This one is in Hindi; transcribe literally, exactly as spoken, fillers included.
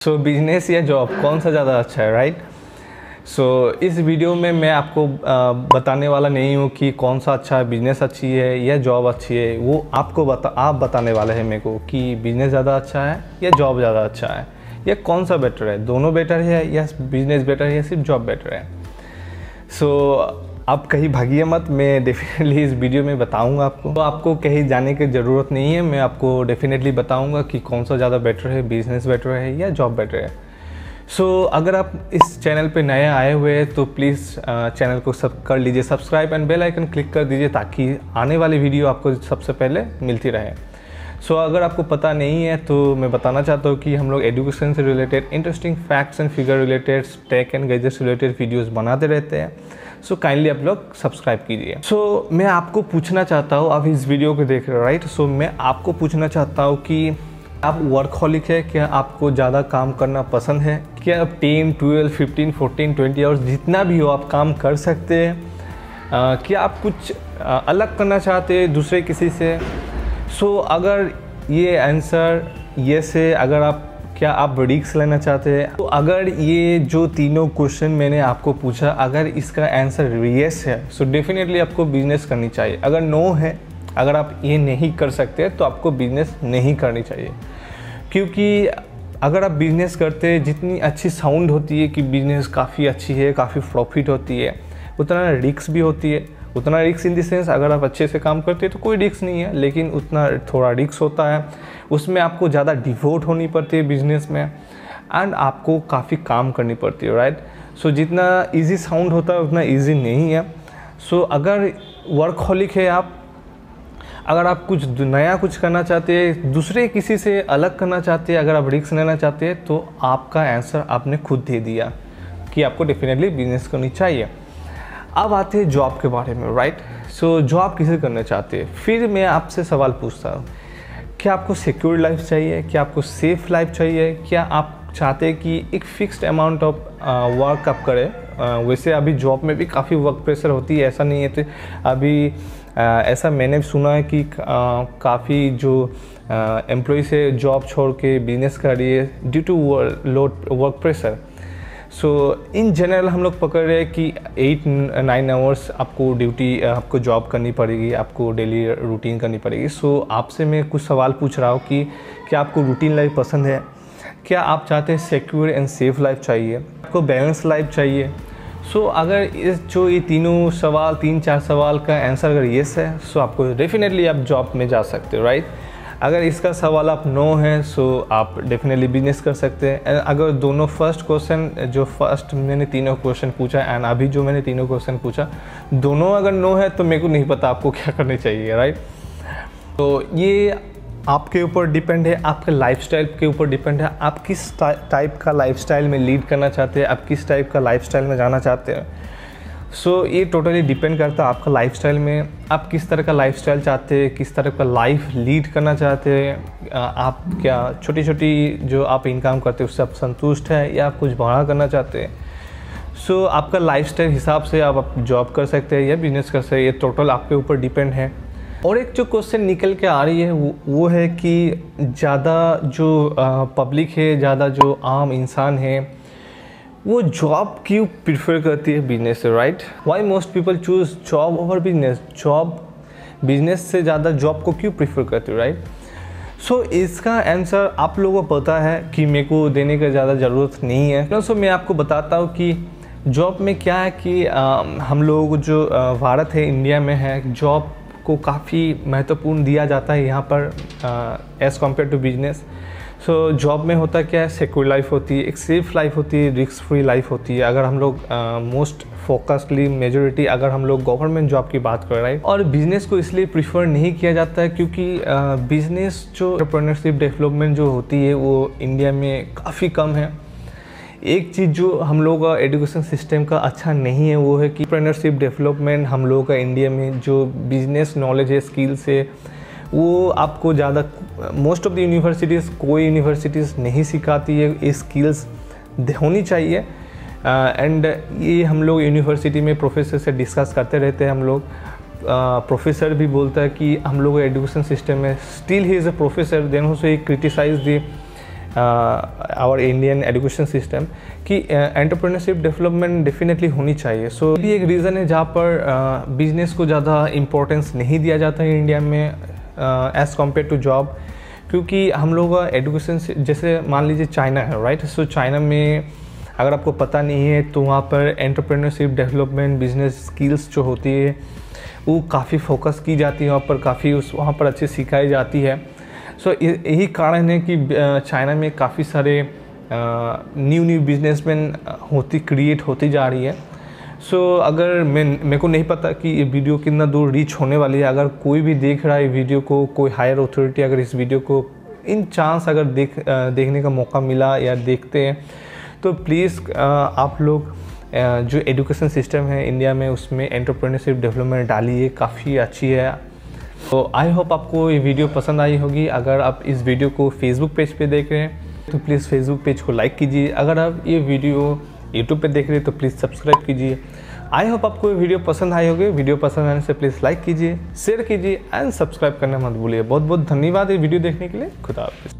सो बिजनेस या जॉब कौन सा ज़्यादा अच्छा है, राइट? सो so, इस वीडियो में मैं आपको आ, बताने वाला नहीं हूँ कि कौन सा अच्छा है, बिज़नेस अच्छी है या जॉब अच्छी है। वो आपको बता आप बताने वाले हैं मेरे को कि बिज़नेस ज़्यादा अच्छा है या जॉब ज़्यादा अच्छा है, या कौन सा बेटर है, दोनों बेटर है या बिज़नेस बेटर है या सिर्फ जॉब बेटर है। सो so, आप कहीं भागिए मत, मैं डेफिनेटली इस वीडियो में बताऊंगा आपको। तो आपको कहीं जाने की ज़रूरत नहीं है, मैं आपको डेफिनेटली बताऊंगा कि कौन सा ज़्यादा बेटर है, बिज़नेस बेटर है या जॉब बेटर है। सो so, अगर आप इस चैनल पे नए आए हुए हैं तो प्लीज़ चैनल को सब कर लीजिए subscribe and bell icon click कर दीजिए ताकि आने वाली वीडियो आपको सबसे पहले मिलती रहे। सो so, अगर आपको पता नहीं है तो मैं बताना चाहता हूँ कि हम लोग एजुकेशन से related interesting facts and figure related, tech and gadgets related videos बनाते रहते हैं। सो काइंडली आप लोग सब्सक्राइब कीजिए। सो so, मैं आपको पूछना चाहता हूँ, आप इस वीडियो को देख रहे हो राइट? सो so, मैं आपको पूछना चाहता हूँ कि आप वर्कहॉलिक है, क्या आपको ज़्यादा काम करना पसंद है? क्या आप ten, twelve, fifteen, fourteen, twenty hours जितना भी हो आप काम कर सकते हैं? uh, क्या आप कुछ uh, अलग करना चाहते हैं दूसरे किसी से? सो so, अगर ये आंसर येस है, अगर आप क्या आप रिस्क लेना चाहते हैं, तो अगर ये जो तीनों क्वेश्चन मैंने आपको पूछा अगर इसका आंसर येस है सो डेफिनेटली आपको बिजनेस करनी चाहिए। अगर नो है, अगर आप ये नहीं कर सकते तो आपको बिजनेस नहीं करनी चाहिए, क्योंकि अगर आप बिजनेस करते हैं, जितनी अच्छी साउंड होती है कि बिजनेस काफ़ी अच्छी है, काफ़ी प्रॉफिट होती है, उतना रिस्क भी होती है। उतना रिस्क इन द सेंस अगर आप अच्छे से काम करते हैं तो कोई रिस्क नहीं है, लेकिन उतना थोड़ा रिस्क होता है, उसमें आपको ज़्यादा डिवोट होनी पड़ती है बिजनेस में, एंड आपको काफ़ी काम करनी पड़ती है, राइट? सो so, जितना इजी साउंड होता है उतना इजी नहीं है। सो so, अगर वर्कहॉलिक है आप, अगर आप कुछ नया कुछ करना चाहते हैं, दूसरे किसी से अलग करना चाहते हैं, अगर आप रिस्क लेना चाहते हैं, तो आपका आंसर आपने खुद दे दिया कि आपको डेफिनेटली बिजनेस करनी चाहिए। अब आते हैं जॉब के बारे में, राइट? सो जॉब किसे करना चाहते हैं? फिर मैं आपसे सवाल पूछता हूँ, क्या आपको सिक्योर लाइफ चाहिए? क्या आपको सेफ लाइफ चाहिए? क्या आप चाहते हैं कि एक फ़िक्स्ड अमाउंट ऑफ वर्क आप करें? uh, वैसे अभी जॉब में भी काफ़ी वर्क प्रेशर होती है, ऐसा नहीं है। तो अभी uh, ऐसा मैंने सुना है कि uh, काफ़ी जो एम्प्लॉय uh, से जॉब छोड़ के बिजनेस कर रही है due to load work pressure. So in general हम लोग पकड़ रहे हैं कि एट नाइन आवर्स आपको ड्यूटी, आपको जॉब करनी पड़ेगी, आपको डेली रूटीन करनी पड़ेगी। सो so, आपसे मैं कुछ सवाल पूछ रहा हूँ कि क्या आपको रूटीन लाइफ पसंद है? क्या आप चाहते हैं सिक्योर एंड सेफ लाइफ चाहिए? आपको बैलेंस लाइफ चाहिए? सो so, अगर इस जो ये तीनों सवाल, तीन चार सवाल का आंसर अगर येस है सो आपको डेफिनेटली आप जॉब में जा सकते हो, राइट? अगर इसका सवाल आप नो है सो आप डेफिनेटली बिजनेस कर सकते हैं। एंड अगर दोनों फर्स्ट क्वेश्चन, जो फर्स्ट मैंने तीनों क्वेश्चन पूछा एंड अभी जो मैंने तीनों क्वेश्चन पूछा, दोनों अगर नो है तो मेरे को नहीं पता आपको क्या करना चाहिए, राइट? तो ये आपके ऊपर डिपेंड है, आपके लाइफस्टाइल के ऊपर डिपेंड है, आप किस टाइप का लाइफस्टाइल में लीड करना चाहते हैं, आप किस टाइप का लाइफस्टाइल में जाना चाहते हैं। सो so, ये टोटली डिपेंड करता है आपका लाइफस्टाइल में, आप किस तरह का लाइफस्टाइल चाहते हैं, किस तरह का लाइफ लीड करना चाहते हैं। आप क्या छोटी छोटी जो आप इनकम करते हैं उससे आप संतुष्ट हैं या आप कुछ बड़ा करना चाहते हैं? सो so, आपका लाइफस्टाइल हिसाब से आप जॉब कर सकते हैं या बिजनेस कर सकते हैं, ये टोटल आपके ऊपर डिपेंड है। और एक जो क्वेश्चन निकल के आ रही है वो वो है कि ज़्यादा जो पब्लिक है, ज़्यादा जो आम इंसान है, वो जॉब क्यों प्रीफर करती है बिजनेस से, right? Why most people choose job over business? Job business से ज़्यादा जॉब को क्यों प्रीफर करती है, राइट? सो so, इसका आंसर आप लोगों को पता है कि मेरे को देने का ज़्यादा ज़रूरत नहीं है। सो so, मैं आपको बताता हूँ कि जॉब में क्या है कि आ, हम लोग जो आ, भारत है, इंडिया में है, जॉब को काफ़ी महत्वपूर्ण दिया जाता है यहाँ पर as compare to business. So job में होता क्या है, सिक्योर लाइफ होती है, एक सेफ लाइफ होती है, रिस्क फ्री लाइफ होती है। अगर हम लोग मोस्ट फोकसली मेजोरिटी अगर हम लोग गवर्नमेंट जॉब की बात कर रहे हैं, और बिज़नेस को इसलिए प्रीफर नहीं किया जाता है क्योंकि बिज़नेस जो एंटरप्रेन्योरशिप डेवलपमेंट जो होती है वो इंडिया में काफ़ी कम है। एक चीज़ जो हम लोग का एजुकेशन सिस्टम का अच्छा नहीं है वो है कि एंटरप्रेन्योरशिप डेवलपमेंट हम लोग का इंडिया में जो बिज़नेस नॉलेज है, स्किल्स है, वो आपको ज़्यादा मोस्ट ऑफ द यूनिवर्सिटीज़, कोई यूनिवर्सिटीज़ नहीं सिखाती है। ये स्किल्स होनी चाहिए एंड uh, ये हम लोग यूनिवर्सिटी में प्रोफेसर से डिस्कस करते रहते हैं। हम लोग प्रोफेसर uh, भी बोलता है कि हम लोग एजुकेशन सिस्टम में still he is a professor, then also he criticise the our Indian education system कि एंटरप्रेन्योरशिप डेवलपमेंट डेफिनेटली होनी चाहिए। सो so, ये एक रीज़न है जहाँ पर बिजनेस uh, को ज़्यादा इम्पोर्टेंस नहीं दिया जाता है इंडिया में एज़ कम्पेयर टू जॉब, क्योंकि हम लोग एजुकेशन से, जैसे मान लीजिए चाइना है, राइट। सो चाइना में अगर आपको पता नहीं है तो वहाँ पर एंटरप्रेन्योरशिप डेवलपमेंट, बिजनेस स्किल्स जो होती है वो काफ़ी फोकस की जाती है, वहाँ पर काफ़ी उस वहाँ पर अच्छी सिखाई जाती है। सो so, यही कारण है कि चाइना में काफ़ी सारे न्यू न्यू बिजनेसमैन होती क्रिएट होती जा रही है। सो so, अगर मैं मेरे को नहीं पता कि ये वीडियो कितना दूर रीच होने वाली है, अगर कोई भी देख रहा है वीडियो को, कोई हायर अथॉरिटी अगर इस वीडियो को इन चांस अगर देख देखने का मौका मिला या देखते हैं तो प्लीज़ आप लोग जो एजुकेशन सिस्टम है इंडिया में उसमें एंटरप्रेन्योरशिप डेवलपमेंट डालिए, काफ़ी अच्छी है। तो आई होप आपको ये वीडियो पसंद आई होगी। अगर आप इस वीडियो को फेसबुक पेज पे देख रहे हैं तो प्लीज़ फेसबुक पेज को लाइक कीजिए। अगर आप ये वीडियो यूट्यूब पे देख रहे हैं तो प्लीज़ सब्सक्राइब कीजिए। आई होप आपको ये वीडियो पसंद आई होगी। वीडियो पसंद आने से प्लीज़ लाइक कीजिए, शेयर कीजिए एंड सब्सक्राइब करना मत भूलिए। बहुत बहुत धन्यवाद ये वीडियो देखने के लिए। खुदा हाफिज़।